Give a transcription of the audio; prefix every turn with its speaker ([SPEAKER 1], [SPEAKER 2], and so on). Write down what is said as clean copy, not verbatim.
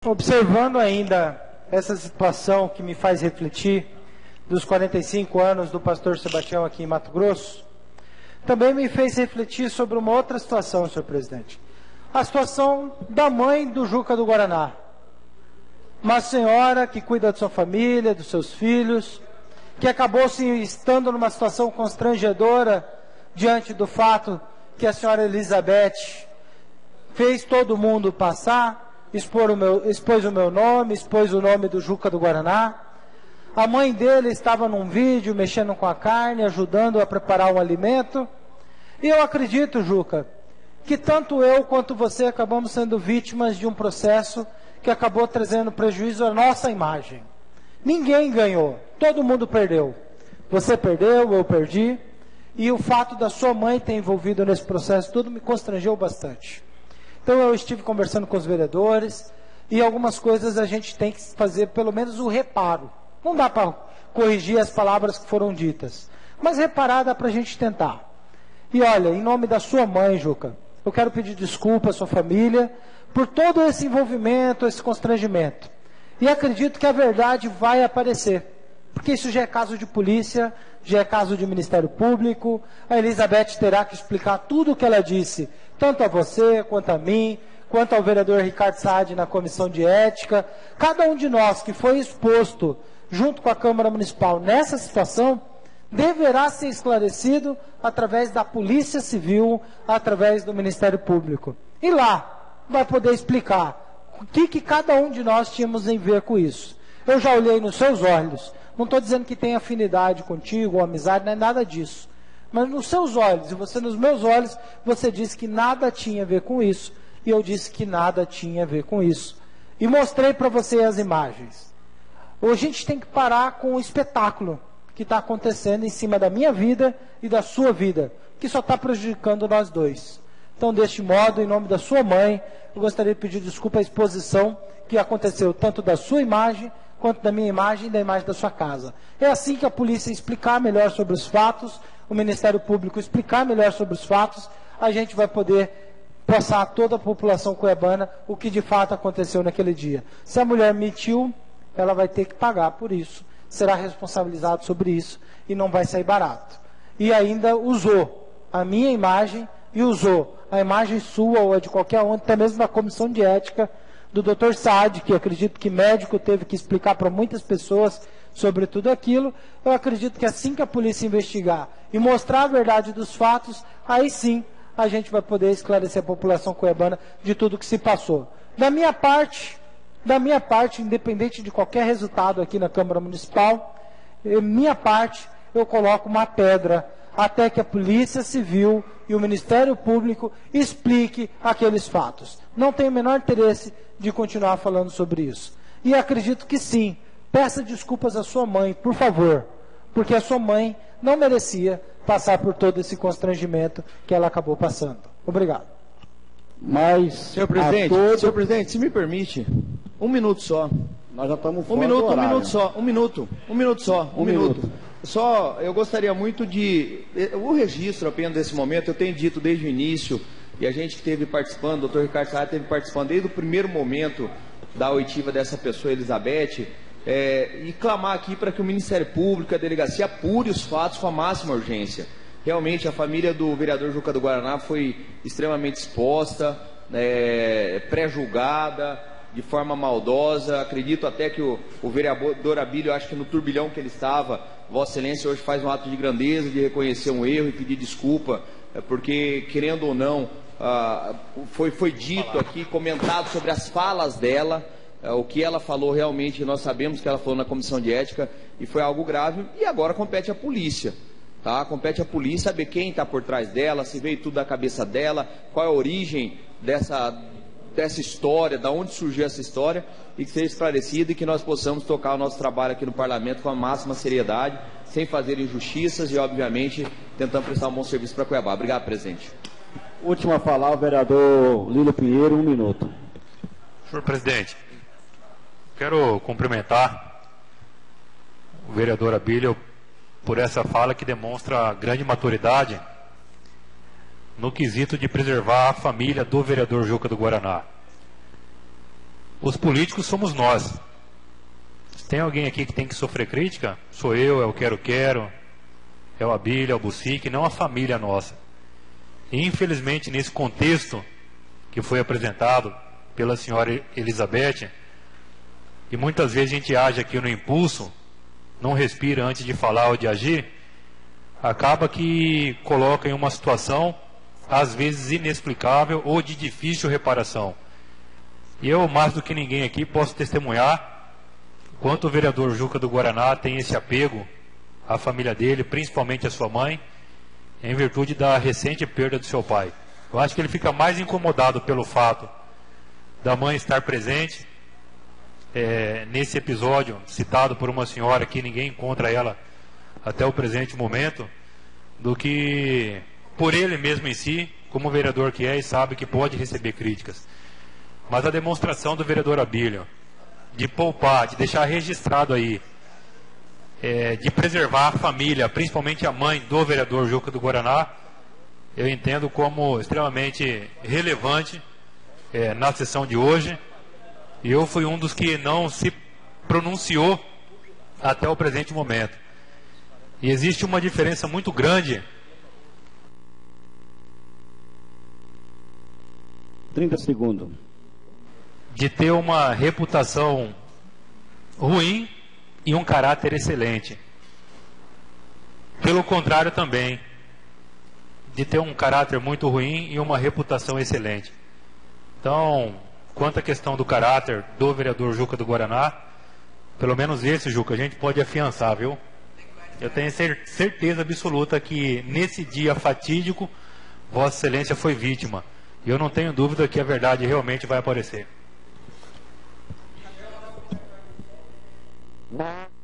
[SPEAKER 1] Observando ainda essa situação que me faz refletir dos 45 anos do pastor Sebastião aqui em Mato Grosso, também me fez refletir sobre uma outra situação, senhor presidente. A situação da mãe do Juca do Guaraná. Uma senhora que cuida da sua família, dos seus filhos, que acabou se estando numa situação constrangedora diante do fato que a senhora Elizabeth fez todo mundo passar, expôs o meu nome, expôs o nome do Juca do Guaraná. A mãe dele estava num vídeo mexendo com a carne, ajudando a preparar um alimento. E eu acredito, Juca, que tanto eu quanto você acabamos sendo vítimas de um processo que acabou trazendo prejuízo à nossa imagem. Ninguém ganhou, todo mundo perdeu. Você perdeu, eu perdi. E o fato da sua mãe ter envolvido nesse processo tudo me constrangeu bastante. Então eu estive conversando com os vereadores e algumas coisas a gente tem que fazer pelo menos o reparo. Não dá para corrigir as palavras que foram ditas, mas reparar dá para a gente tentar. E olha, em nome da sua mãe, Juca, eu quero pedir desculpa à sua família por todo esse envolvimento, esse constrangimento. E acredito que a verdade vai aparecer, porque isso já é caso de polícia, já é caso de Ministério Público. A Elizabeth terá que explicar tudo o que ela disse, tanto a você, quanto a mim, quanto ao vereador Ricardo Saad na Comissão de Ética. Cada um de nós que foi exposto junto com a Câmara Municipal nessa situação, deverá ser esclarecido através da Polícia Civil, através do Ministério Público. E lá vai poder explicar o que cada um de nós tínhamos em ver com isso. Eu já olhei nos seus olhos, não estou dizendo que tem afinidade contigo, ou amizade, não é nada disso. Mas nos seus olhos, e você nos meus olhos, você disse que nada tinha a ver com isso, e eu disse que nada tinha a ver com isso. E mostrei para você as imagens. Hoje a gente tem que parar com o espetáculo que está acontecendo em cima da minha vida e da sua vida, que só está prejudicando nós dois. Então, deste modo, em nome da sua mãe, eu gostaria de pedir desculpa à exposição que aconteceu tanto da sua imagem, quanto da minha imagem e da imagem da sua casa. É assim que a polícia explicar melhor sobre os fatos, o Ministério Público explicar melhor sobre os fatos, a gente vai poder passar a toda a população cuiabana o que de fato aconteceu naquele dia. Se a mulher mentiu, ela vai ter que pagar por isso, será responsabilizado sobre isso e não vai sair barato. E ainda usou a minha imagem e usou a imagem sua ou a de qualquer um, até mesmo da Comissão de Ética do Dr. Saad, que acredito que médico teve que explicar para muitas pessoas sobre tudo aquilo. Eu acredito que assim que a polícia investigar e mostrar a verdade dos fatos, aí sim a gente vai poder esclarecer a população cuiabana de tudo que se passou. Da minha parte, independente de qualquer resultado aqui na Câmara Municipal, eu coloco uma pedra até que a Polícia Civil e o Ministério Público explique aqueles fatos. Não tenho o menor interesse de continuar falando sobre isso. E acredito que sim, peça desculpas à sua mãe, por favor, porque a sua mãe não merecia passar por todo esse constrangimento que ela acabou passando. Obrigado.
[SPEAKER 2] Mas,
[SPEAKER 3] senhor presidente, se me permite, um minuto só.
[SPEAKER 2] Nós já estamos fora
[SPEAKER 3] um minuto
[SPEAKER 2] do horário.
[SPEAKER 3] Só, eu gostaria muito de... O registro apenas desse momento, eu tenho dito desde o início, e a gente esteve participando, o doutor Ricardo Saad esteve participando desde o primeiro momento da oitiva dessa pessoa, Elizabeth, e clamar aqui para que o Ministério Público, a delegacia, apure os fatos com a máxima urgência. Realmente, a família do vereador Juca do Guaraná foi extremamente exposta, pré-julgada, de forma maldosa. Acredito até que o vereador Abílio, acho que no turbilhão que ele estava, Vossa Excelência hoje faz um ato de grandeza, de reconhecer um erro e pedir desculpa, porque, querendo ou não, foi dito aqui, comentado sobre as falas dela, o que ela falou realmente, nós sabemos que ela falou na Comissão de Ética, e foi algo grave, e agora compete à polícia. Tá? Compete à polícia saber quem está por trás dela, se veio tudo da cabeça dela, qual é a origem dessa história, da onde surgiu essa história, e que seja esclarecido e que nós possamos tocar o nosso trabalho aqui no Parlamento com a máxima seriedade, sem fazer injustiças e, obviamente, tentando prestar um bom serviço para Cuiabá. Obrigado, presidente.
[SPEAKER 2] Última a falar, o vereador Lílio Pinheiro, 1 minuto.
[SPEAKER 4] Senhor presidente, quero cumprimentar o vereador Abílio por essa fala que demonstra grande maturidade no quesito de preservar a família do vereador Juca do Guaraná. os políticos somos nós. Se tem alguém aqui que tem que sofrer crítica, sou eu, é o Quero-Quero, é o Abílio, é o Bucic, não a família nossa. E, infelizmente, nesse contexto que foi apresentado pela senhora Elizabeth, e muitas vezes a gente age aqui no impulso, não respira antes de falar ou de agir, acaba que coloca em uma situação, às vezes inexplicável ou de difícil reparação. E eu, mais do que ninguém aqui, posso testemunhar quanto o vereador Juca do Guaraná tem esse apego à família dele, principalmente à sua mãe, em virtude da recente perda do seu pai. Eu acho que ele fica mais incomodado pelo fato da mãe estar presente nesse episódio citado por uma senhora que ninguém encontra ela até o presente momento, do que por ele mesmo em si, como vereador que é e sabe que pode receber críticas. Mas a demonstração do vereador Abílio de poupar, de deixar registrado aí, de preservar a família, principalmente a mãe do vereador Juca do Guaraná, eu entendo como extremamente relevante na sessão de hoje. E eu fui um dos que não se pronunciou até o presente momento. E existe uma diferença muito grande.
[SPEAKER 2] 30 segundos.
[SPEAKER 4] De ter uma reputação ruim e um caráter excelente. Pelo contrário também, de ter um caráter muito ruim e uma reputação excelente. Então, quanto à questão do caráter do vereador Juca do Guaraná, pelo menos esse, Juca, a gente pode afiançar, viu? Eu tenho certeza absoluta que nesse dia fatídico, Vossa Excelência foi vítima. E eu não tenho dúvida que a verdade realmente vai aparecer.